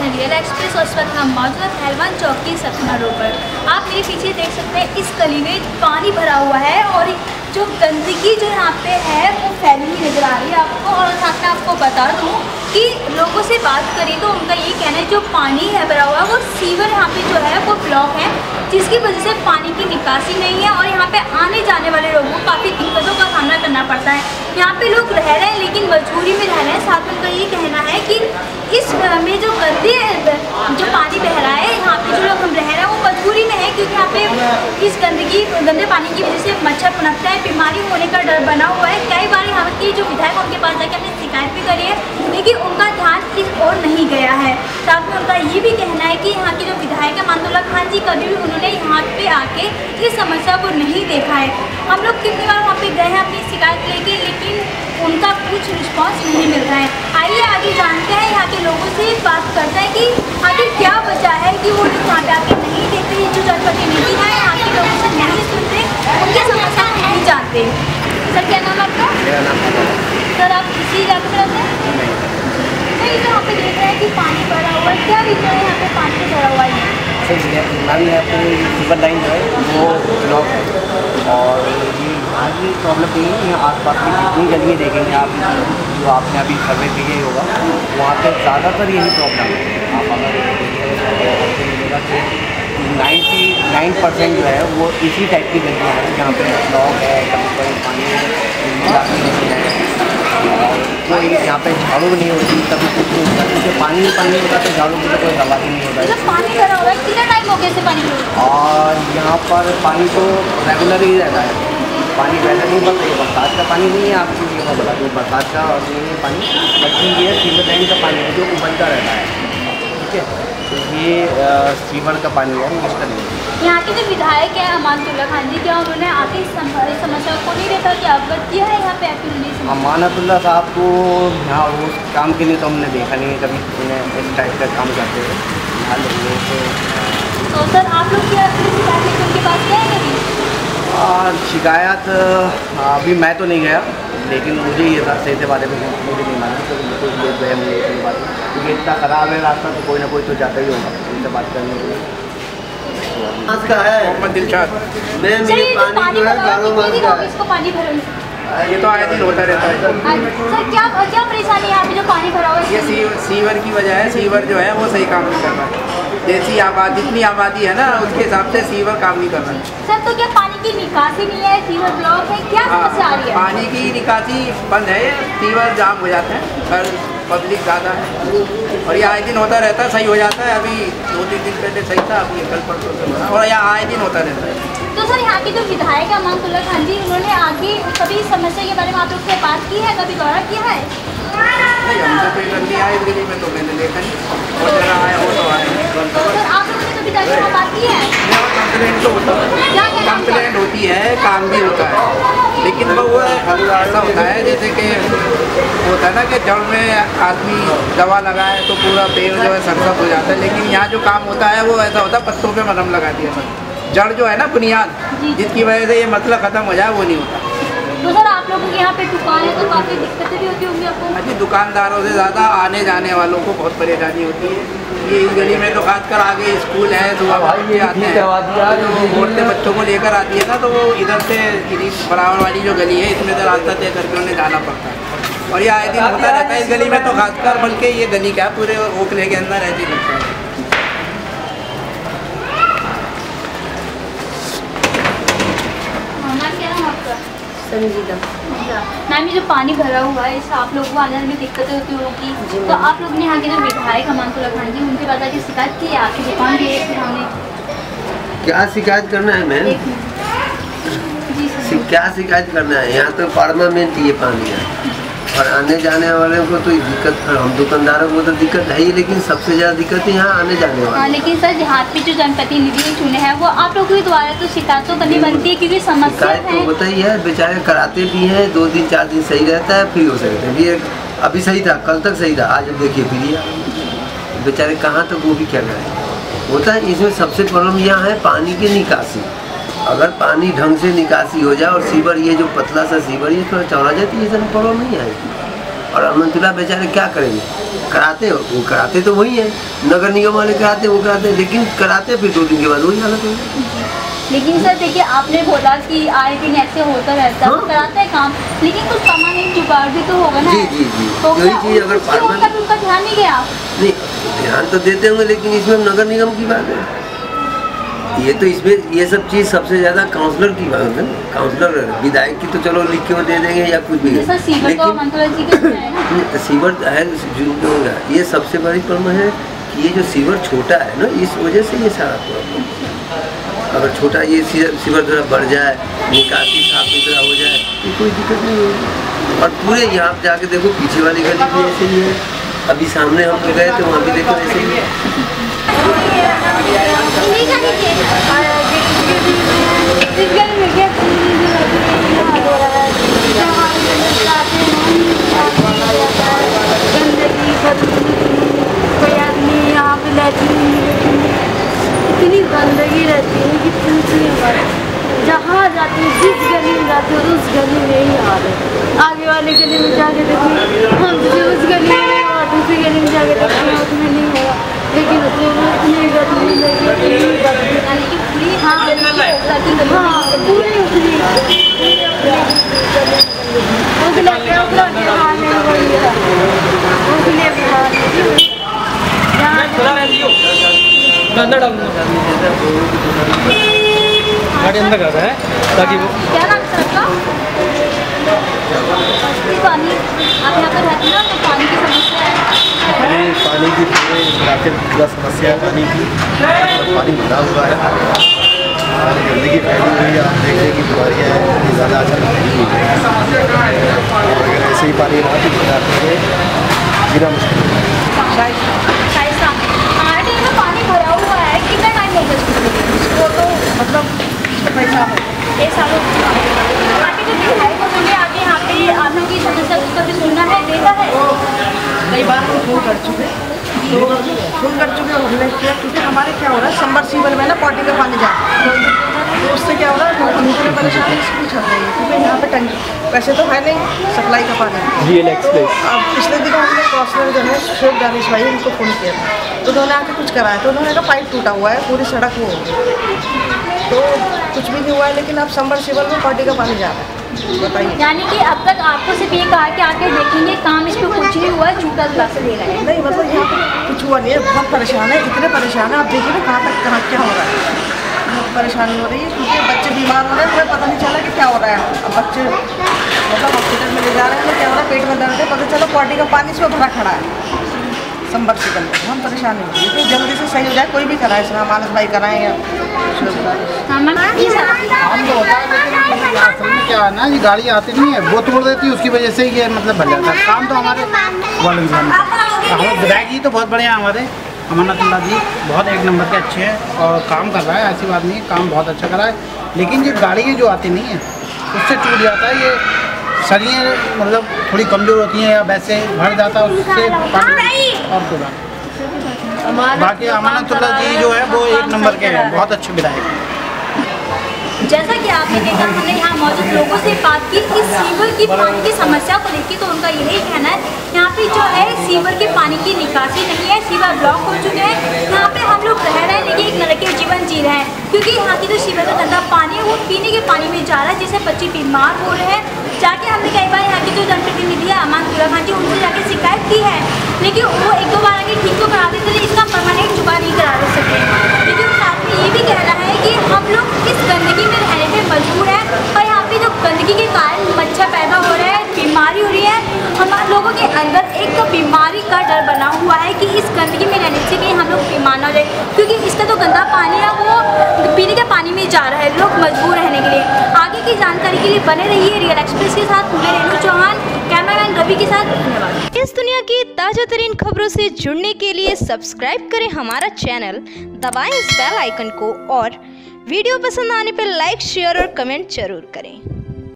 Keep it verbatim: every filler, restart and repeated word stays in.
हैं real express और इस वक्त हम मौजूद हैं पहलवान चौक की सतना रोड पर। आप मेरे पीछे देख सकते हैं इस गली में पानी भरा हुआ है और जो गंदगी जो यहाँ पे है वो फैली हुई नज़र आ रही है आपको। और साथ में आपको बता दूँ कि लोगों से बात करें तो उनका ये कहना है जो पानी है भरा हुआ वो सीवर यहाँ पे जो है वो ब्लॉक है, जिसकी वजह से पानी की निकासी नहीं है और यहाँ पे आने जाने वाले लोगों को काफ़ी दिक्कतों का सामना करना पड़ता है। यहाँ पे लोग रह रहे हैं लेकिन मजबूरी में रह रहे हैं। साथ में उनका ये कहना है कि इस में जो गंदे जो पानी बह रहा है यहाँ पे जो लोग हम रह रहे हैं वो मजबूरी में है, क्योंकि यहाँ पे इस गंदगी गंदे पानी की वजह से मच्छर पनपता है, बीमारी होने का डर बना हुआ है। कई बार यहाँ की जो विधायक उनके पास जाकर हमने शिकायत भी करी है लेकिन उनका ध्यान इस ओर नहीं गया है। साथ में उनका ये भी कहना है कि यहाँ के जो विधायक है मानतुल्लाह खान जी, कभी भी उन्होंने यहाँ पे आके इस समस्या को नहीं देखा है। हम लोग कितनी बार वहाँ पे गए हैं अपनी शिकायत लेके लेकिन उनका कुछ रिस्पॉन्स नहीं मिल रहा है। आइए आगे जानते हैं यहाँ के लोगों से, बात करते हैं कि आखिर क्या वजह है कि वो लोग यहाँ पे आके नहीं देखते, जो जनप्रतिनिधि है यहाँ के लोगों से नहीं सुनते, उनकी समस्या को नहीं जानते। सर क्या नाम आपका? सर आप इसी इलाके में रहते हैं? नहीं, तो यहाँ पे देख रहे हैं कि पानी भरा हुआ है, क्या रीजन है यहाँ पे पानी भरा हुआ है? सर मैम यहाँ पे सीवर लाइन जो है वो ब्लॉक है और ये आज भी प्रॉब्लम नहीं है। यहाँ आस पास की जितनी गलियाँ देखेंगे आप, जो आपने अभी सर्वे किया ही होगा, वहाँ पे ज़्यादातर यही प्रॉब्लम है। आप अगर मिलेगा कि नाइन्टी नाइन परसेंट जो है वो इसी टाइप की गलियाँ हैं जहाँ पे ब्लॉक है, कभी कभी पानी है, कोई यहाँ पे झाड़ू नहीं होती, कभी कुछ नहीं होता, क्योंकि पानी पानी होता तो झाड़ू की तो कोई हवा ही नहीं होता है। पानी भरा हुआ है, कितना टाइम हो गया से पानी? और यहाँ पर पानी तो रेगुलर ही रहता है, पानी वैसा नहीं बस ये बरसात का पानी नहीं है, आपको ये मैं बता दूँ बरसात का और नहीं है पानी, बल्कि ये सीवर लाइन का पानी है जो उबलता रहता है। ठीक है, तो ये सीवर का पानी है, मिस्टर नहीं। यहाँ के जो विधायक हैं अमानतुल्लाह खान जी, क्या उन्होंने आके इस समस्या को नहीं देखा कि अवगत किया है यहाँ पे? अमानतुल्लाह साहब को यहाँ उस काम के लिए तो हमने देखा नहीं है कभी, उन्हें इस टाइप का काम करते हुए हाल तो। तो सर आप लोग क्या शिकायत लेकर उनके पास गए हैं कभी? शिकायत अभी मैं तो नहीं गया, लेकिन मुझे ये रास्ते के बारे में मुझे नहीं मालूम, तो बिल्कुल ये गए मुझे इतनी बात, क्योंकि इतना ख़राब है रास्ता तो कोई ना कोई तो जाता ही होगा उनसे बात करने के लिए। का है मोहम्मद दिलशाद। मैं मेरे पानी जो है गालों में इसको पानी भरा ये तो आए दिन होता रहता है। सर क्या क्या परेशानी है यहाँ पे जो पानी भरा हुआ है? ये सी, सीवर की वजह है, सीवर जो है वो सही काम नहीं कर रहा। जैसी आबादी जितनी आबादी है ना उसके हिसाब से सीवर काम नहीं कर रहा। सर तो क्या पानी की निकासी नहीं है, सीवर ब्लॉक है, क्या समस्या आ रही है? पानी की निकासी बंद है, सीवर जाम हो जाते हैं, पर पब्लिक ज़्यादा है और ये आए दिन होता रहता है, सही हो जाता है। अभी दो तीन दिन पहले सही था, अभी कल परसों से होना और यहाँ आए दिन होता रहता है। तो सर यहाँ के जो विधायक है अमानतुल्लाह खान जी, उन्होंने आगे कभी इस समस्या के बारे में आप लोग से बात की है, कभी गौर किया है? नहीं, हमसे कोई गंदी आए दिल्ली में तो मैंने देखा नहीं, और जरा आया हो तो आया। तो सर आप लोगों ने कभी जाकर वहाँ बात की है? कंप्लेंट तो होता है, कंप्लेंट होती है, काम भी होता है, लेकिन वो ऐसा होता है जैसे कि होता है ना कि जड़ में आदमी दवा लगाए तो पूरा पेड़ जो है सरसत हो जाता है, लेकिन यहाँ जो काम होता है वो ऐसा होता है पत्तों पे मलहम लगा दिया, जड़ जो है ना बुनियाद जिसकी वजह से ये मसला ख़त्म हो जाए वो नहीं होता। तो सर आप लोगों की यहाँ पे दुकान है तो काफ़ी दिक्कतें भी होती होंगी आपको? हाँ जी, दुकानदारों से ज़्यादा आने जाने वालों को बहुत परेशानी होती है। ये इस गली में तो खासकर आगे स्कूल है, सुबह बच्चे आते हैं, औरतें बच्चों को लेकर आती है ना, तो वो इधर से बराबर वाली जो गली है इसमें से रास्ता तय करके उन्हें जाना पड़ता है और ये आए दिन होता रहता है इस गली में तो खासकर, बल्कि ये गली क्या पूरे ओखले के अंदर ऐसी लगता है। संजीदा मैम, ये जो पानी भरा हुआ है इससे आप लोगों को आने में दिक्कतें होती होगी, तो आप लोग ने यहाँ के जो विधायक अमानतुल्लाह खान जी उनके पास आके शिकायत की है? आपकी दुकान के सामने क्या शिकायत करना है मैम? क्या शिकायत करना है? यहाँ तो परमानेंट ये पानी है और आने जाने वाले को तो दिक्कत, हम दुकानदारों को तो दिक्कत है ही, लेकिन सबसे ज़्यादा दिक्कत है यहाँ आने जाने वाले। हाँ, लेकिन सर यहाँ पे जो जनप्रतिनिधि चुने हैं वो आप लोगों के द्वारा तो शिकायत तो करनी बनती है, क्योंकि समस्या है। तो होता ही है, बेचारे कराते भी हैं, दो दिन चार दिन सही रहता है फिर हो सकते हैं। ये अभी सही था, कल तक सही था, आज अब देखिए फिर बेचारे कहाँ तक वो भी क्या करें। होता है इसमें सबसे प्रॉब्लम यहाँ है पानी की निकासी। अगर पानी ढंग से निकासी हो जाए और सीवर ये जो पतला सा सीवर ये थोड़ा चौड़ा जाए तो ये सब प्रॉब्लम नहीं आएगी। और अमनतुल्ला बेचारे क्या करेंगे, कराते हो वो कराते तो वही है, नगर निगम वाले कराते वो कराते हैं, लेकिन कराते फिर दो दिन के बाद वही हालत होगी। लेकिन सर देखिए, आपने बोला कि आए दिन ऐसे होता रहता है, हाँ? कराते हैं काम, लेकिन कुछ परमानेंट जुगाड़ भी तो होगा ना। जी जी जी तो यही चीज़ अगर परमानेंट उनका ध्यान नहीं गया। नहीं, ध्यान तो देते होंगे, लेकिन इसमें नगर निगम की बात है। ये तो इसमें ये सब चीज़ सबसे ज़्यादा काउंसलर की बात है। काउंसलर विधायक की तो चलो लिख के वो दे देंगे या कुछ भी, लेकिन सीवर है होगा। ये सबसे बड़ी प्रॉब्लम है कि ये जो सीवर छोटा है ना, इस वजह से ये सारा प्रॉब्लम। अगर छोटा ये सीवर थोड़ा बढ़ जाए, निकासी साफ सुथरा हो जाए तो कोई दिक्कत नहीं होगी। और पूरे यहाँ पे जाके देखो, पीछे वाली गली भी ऐसे ही है, अभी सामने हम गए थे वहाँ भी देखो ऐसे ही है। कोई आदमी यहाँ पे लैट्रिन, इतनी गंदगी रहती है कि पूछिए मत। जहाँ जाते हैं, जिस गली में जाते हो उस गली में ही हाल है। आगे वाले गली में जाके देखिए, हम उस गली में और दूसरी गली में जाके देखते हैं उसमें नहीं होगा, लेकिन उसमें इतनी गंदगी लगी, हाँ हाँ पूरी उतनी अंदर डालूंगा गाड़ी अंदर कर रहा है ताकि वो क्या नाम है आपका? पानी आप यहाँ पर रहते हैं ना, तो पानी की समस्या है। पानी की पूरे इलाके में पूरा समस्या है पानी की। पानी भरा हुआ है और गंदगी फैली हुई है। आप देख रहे हैं कि बीमारियाँ हैं ये ज़्यादा आजकल फैली हुई है। अगर ऐसे ही पानी रहा तो इलाके में गिरा मुश्किल है। हमारे में पानी भरा हुआ है, कितना टाइम हो गया इसको? तो मतलब पैसा एक साल आगे जो विधायक होंगे आगे यहाँ पे आने की समस्या कभी सुनना है, देता है कई बार हम फोन कर चुके फोन कर चुके और हमने किया, क्योंकि हमारे क्या हो रहा है सबमर्सिबल में ना पार्टी का पानी जाता है, तो उससे क्या हो रहा है दूसरे परेशानी इसकी चल रही है, क्योंकि यहाँ पे टंकी वैसे तो है नहीं सप्लाई का पानी। रियल एक्सप्रेस अब पिछले दिनों हमने काउंसलर जो है शेख दानिश भाई उनको फ़ोन किया था, तो उन्होंने आके कुछ कराया, तो उन्होंने कहा पाइप टूटा हुआ है, पूरी सड़क वो तो कुछ भी नहीं हुआ है, लेकिन अब सबमर्सिबल में पार्टी का पानी जा रहा है। बताइए, यानी कि अब तक आपको सिर्फ ये कहा कि आके देखेंगे काम इस पर कुछ नहीं हुआ है, झूठा दिलासा दे रहा है? नहीं, मतलब यहाँ पे कुछ हुआ नहीं है, बहुत परेशान है, इतने परेशान है। आप देखिए ना कहाँ तक कहाँ क्या हो रहा है, बहुत परेशानी हो रही है, क्योंकि बच्चे बीमार हो रहे हैं, हमें पता नहीं चला कि क्या हो रहा है। अब बच्चे मतलब हॉस्पिटल में ले जा रहे हैं तो क्या हो रहा है, पेट में दर्द है, पता चलो पार्टी का पानी इसमें भरा खड़ा है सबमर्सिबल में। हम परेशानी हो रही है, तो जल्दी से सही हो जाए, कोई भी कराए, इसमें मानस भाई कराएं या हम तो होता है, लेकिन असल में क्या है ना, ये गाड़ी आती नहीं है, वो तोड़ देती है, उसकी वजह से ये मतलब भर जाता है। काम तो हमारे हमारे विधायक जी तो बहुत बढ़िया, हमारे अमनतुल्ला जी बहुत एक नंबर के अच्छे हैं और काम कर रहा है, ऐसी बात नहीं है, काम बहुत अच्छा कर रहा है। लेकिन ये गाड़ियाँ जो आती नहीं है उससे टूट जाता है, ये सरियाँ मतलब थोड़ी कमज़ोर होती हैं या वैसे भर जाता है, उससे पानी और टूटा। बाकी अमनतुल्ला जी जो है वो एक नंबर के हैं, बहुत अच्छे विधायक हैं। जैसा कि आपने देखा, हमने यहाँ मौजूद लोगों से बात की इस सीवर की पानी की समस्या को लेकर, तो उनका यही कहना है यहाँ पे जो है सीवर के पानी की निकासी नहीं है, सीवर ब्लॉक हो चुके हैं। यहाँ पे हम लोग रह रहे हैं लेकिन एक नरक के जीवन जी रहे हैं, क्योंकि यहाँ की जो सीवर का गंदा पानी है वो पीने के पानी में जा रहा है, जिससे बच्चे बीमार हो रहे हैं। जाके हमने कई बार यहाँ की जो जनप्रतिनिधि है अमनतुल्ला खान जी, उनसे जाके शिकायत की है, लेकिन वो एक दो बार आगे ठीक तो करा देते थे, इसका परमानेंट जुगाड़ नहीं करा दे सके। लेकिन साथ में ये भी कहना है कि हम लोग इस गंदगी में रहने पर मजबूर हैं, और यहाँ पे जो गंदगी के कारण मच्छर पैदा हो रहे हैं, बीमारी हो रही है, हम लोगों के अंदर एक तो बीमारी का डर बना हुआ है कि इस गंदगी में रहने से कहीं हम लोग बीमार ना हो जाए, क्योंकि इसका जो गंदा पानी है वो पीने के पानी में जा रहा है, लोग मजबूर रहने के लिए। आगे की जानकारी के लिए बने रहिए रियल एक्सप्रेस के साथ। मैं रेणु चौहान, कैमरामैन रवि के साथ, धन्यवाद। इस दुनिया की ताज़ा तरीन खबरों से जुड़ने के लिए सब्सक्राइब करें हमारा चैनल, दबाएं इस बेल आइकन को और वीडियो पसंद आने पर लाइक, शेयर और कमेंट जरूर करें।